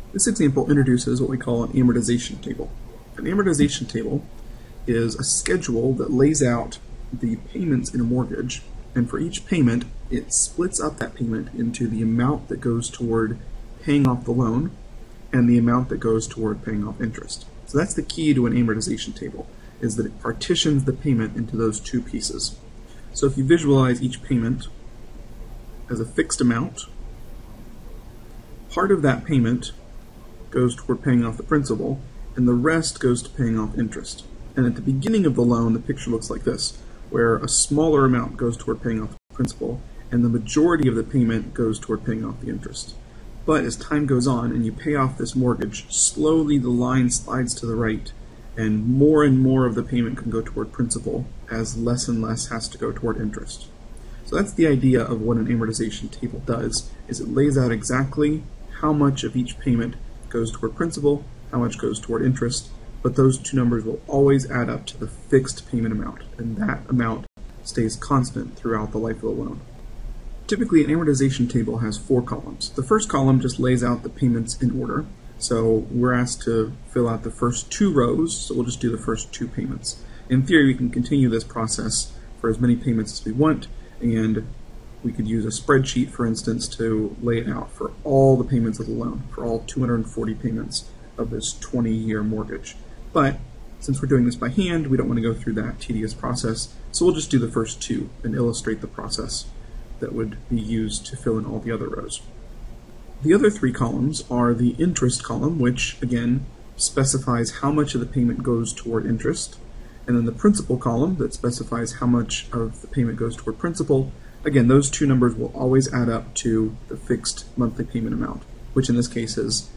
This example introduces what we call an amortization table. An amortization table is a schedule that lays out the payments in a mortgage, and for each payment it splits up that payment into the amount that goes toward paying off the loan and the amount that goes toward paying off interest. So that's the key to an amortization table, is that it partitions the payment into those two pieces. So if you visualize each payment as a fixed amount, part of that payment goes toward paying off the principal, and the rest goes to paying off interest. And at the beginning of the loan, the picture looks like this, where a smaller amount goes toward paying off the principal, and the majority of the payment goes toward paying off the interest. But as time goes on and you pay off this mortgage, slowly the line slides to the right, and more of the payment can go toward principal as less and less has to go toward interest. So that's the idea of what an amortization table does, is it lays out exactly how much of each payment goes toward principal, how much goes toward interest, but those two numbers will always add up to the fixed payment amount, and that amount stays constant throughout the life of the loan. Typically, an amortization table has 4 columns. The first column just lays out the payments in order, so we're asked to fill out the first 2 rows, so we'll just do the first 2 payments. In theory, we can continue this process for as many payments as we want, and we could use a spreadsheet, for instance, to lay it out for all the payments of the loan, for all 240 payments of this 20-year mortgage. But since we're doing this by hand, we don't want to go through that tedious process, so we'll just do the first 2 and illustrate the process that would be used to fill in all the other rows. The other 3 columns are the interest column, which again specifies how much of the payment goes toward interest, and then the principal column that specifies how much of the payment goes toward principal. Again, those 2 numbers will always add up to the fixed monthly payment amount, which in this case is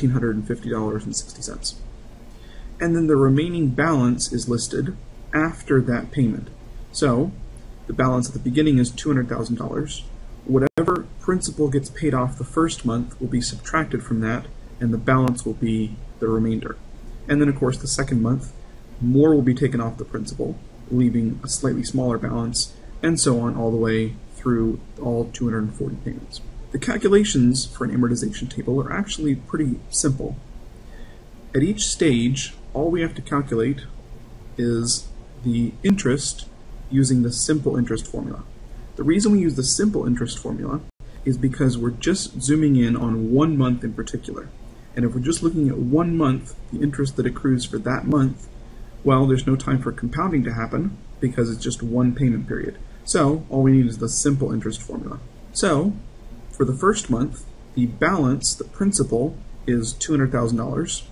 $1,550.60. And then the remaining balance is listed after that payment. So the balance at the beginning is $200,000. Whatever principal gets paid off the first month will be subtracted from that, and the balance will be the remainder. And then, of course, the second month, more will be taken off the principal, leaving a slightly smaller balance, and so on all the way through all 240 payments. The calculations for an amortization table are actually pretty simple. At each stage, all we have to calculate is the interest using the simple interest formula. The reason we use the simple interest formula is because we're just zooming in on 1 month in particular. And if we're just looking at 1 month, the interest that accrues for that month, well, there's no time for compounding to happen because it's just 1 payment period. So all we need is the simple interest formula. So for the first month, the balance, the principal, is $200,000.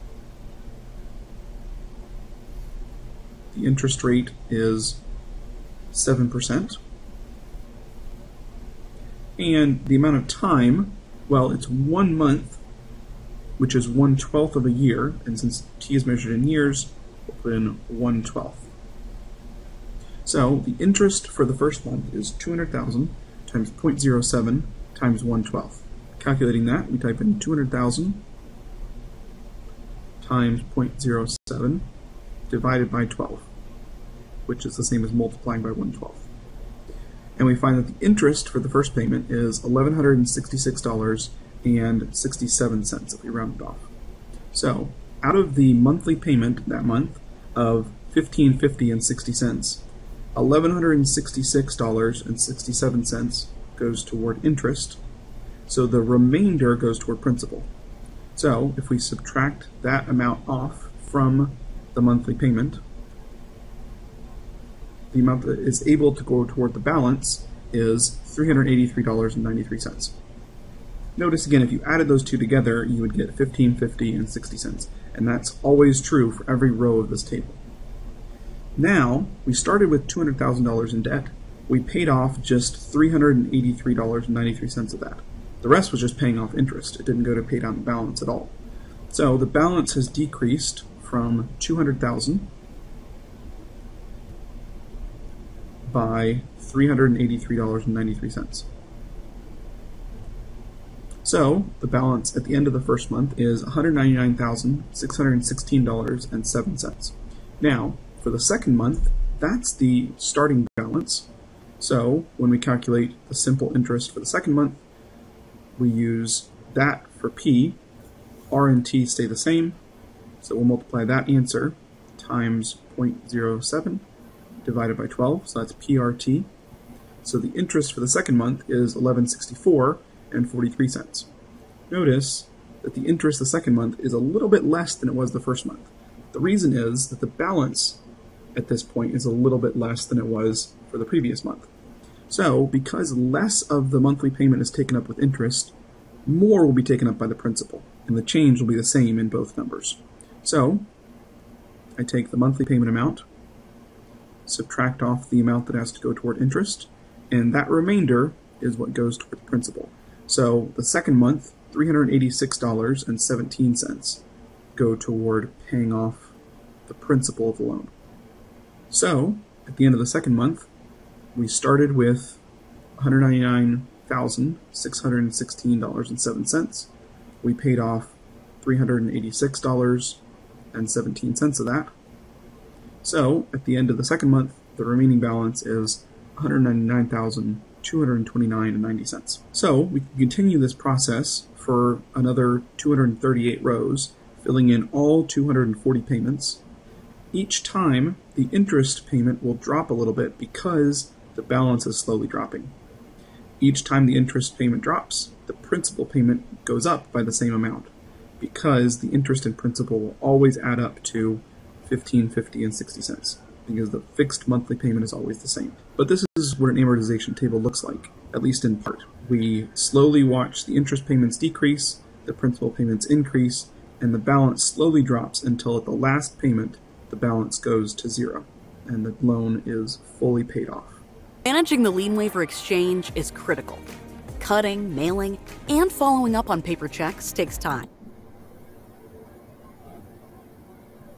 The interest rate is 7%. And the amount of time, well, it's 1 month, which is 1/12 of a year, and since t is measured in years, we'll put in 1/12. So the interest for the first month is 200,000 times 0.07 times 1/12. Calculating that, we type in 200,000 times 0.07 divided by 12, which is the same as multiplying by 1/12. And we find that the interest for the first payment is $1,166.67 if we round it off. So out of the monthly payment that month of $1,550.60, $1,166.67 goes toward interest, so the remainder goes toward principal. So if we subtract that amount off from the monthly payment, the amount that is able to go toward the balance is $383.93. Notice again, if you added those 2 together, you would get $1,550.60, and that's always true for every row of this table. Now, we started with $200,000 in debt. We paid off just $383.93 of that. The rest was just paying off interest. It didn't go to pay down the balance at all. So the balance has decreased from $200,000 by $383.93. So the balance at the end of the first month is $199,616.07. Now, for the second month, that's the starting balance. So when we calculate the simple interest for the second month, we use that for P, R and T stay the same, so we'll multiply that answer times 0.07 divided by 12, so that's PRT. So the interest for the second month is $11.64 and 43 cents. Notice that the interest the second month is a little bit less than it was the first month. The reason is that the balance at this point is a little bit less than it was for the previous month. So because less of the monthly payment is taken up with interest, more will be taken up by the principal, and the change will be the same in both numbers. So I take the monthly payment amount, subtract off the amount that has to go toward interest, and that remainder is what goes toward the principal. So the second month, $386.17 go toward paying off the principal of the loan. So at the end of the second month, we started with $199,616.07. We paid off $386.17 of that. So at the end of the second month, the remaining balance is $199,229.90. So we can continue this process for another 238 rows, filling in all 240 payments. Each time, the interest payment will drop a little bit because the balance is slowly dropping. Each time the interest payment drops, the principal payment goes up by the same amount, because the interest and principal will always add up to $15.50 and 60 cents, because the fixed monthly payment is always the same. But this is what an amortization table looks like, at least in part. We slowly watch the interest payments decrease, the principal payments increase, and the balance slowly drops until at the last payment, the balance goes to zero, and the loan is fully paid off. Managing the lien waiver exchange is critical. Cutting, mailing, and following up on paper checks takes time.